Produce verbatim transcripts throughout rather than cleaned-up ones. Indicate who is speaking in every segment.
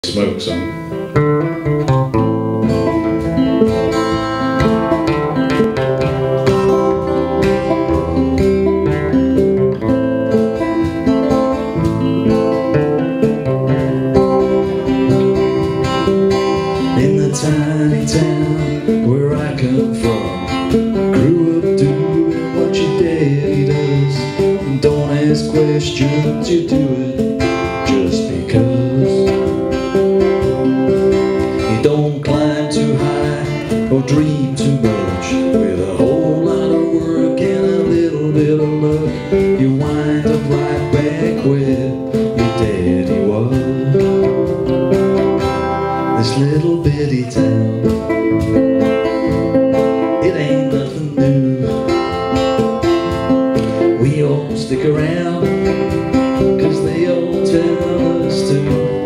Speaker 1: Smoke some.
Speaker 2: In the tiny town where I come from, grew up doing what your daddy does, and don't ask questions, you do it just because. You don't climb too high or dream too much, with a whole lot of work and a little bit of luck, you wind up right back where your daddy was. This little bitty town, it ain't nothing new. We all stick around cause they all tell us to.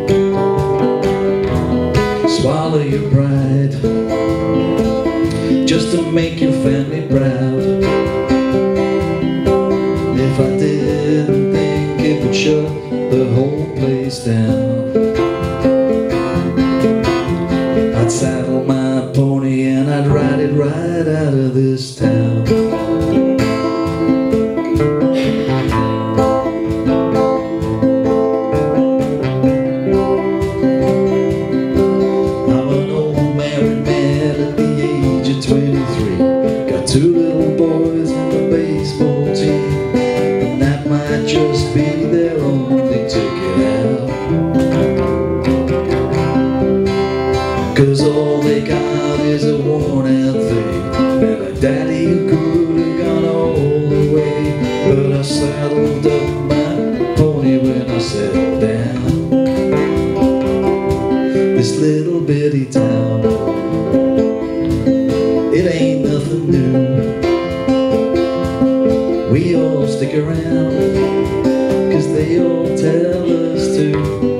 Speaker 2: Swallow your pride just to make your family proud. If I didn't think it would shut the whole place down, I'd saddle my pony and I'd ride it right out of this town. I'm an old married man at the age of twenty-three. Got two little boys and a baseball team, and that might just be their only ticket out. Cause all they got is a worn out thing, and a daddy who could have gone all the way. But I saddled up my pony when I sat down. This little bitty town, it ain't nothing new. We all stick around cause they all tell us to.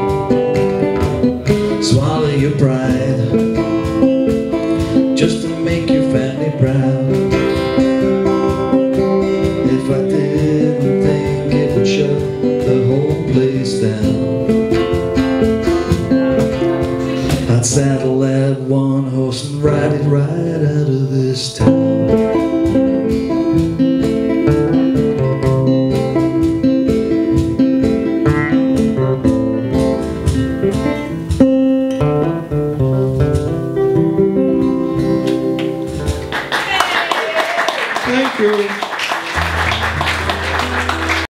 Speaker 2: Swallow your pride just to make your family proud. If I didn't think it would shut the whole place down, I'd saddle that one horse and ride it right out of this town.